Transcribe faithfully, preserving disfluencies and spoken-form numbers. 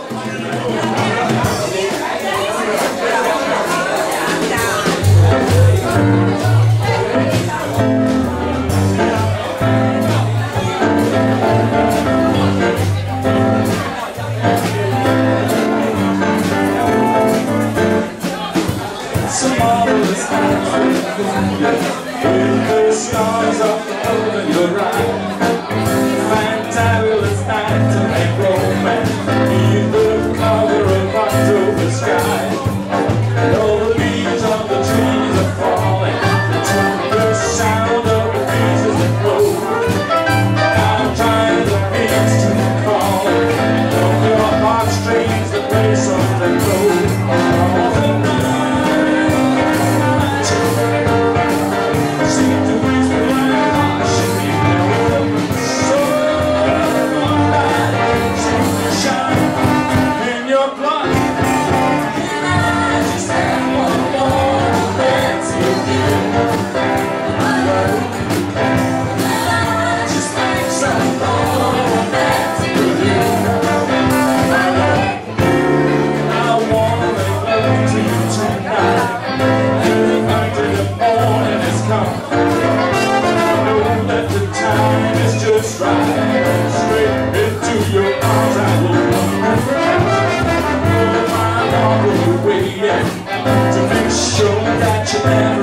With the stars up over your eyes, fantabulous night to make romance beneath the cover of October sky. And all the leaves on the trees are falling to the sound of the breezes that blow. I'm tired of beats to calling from your heartstrings that play soft and low. All the night to make sure that you never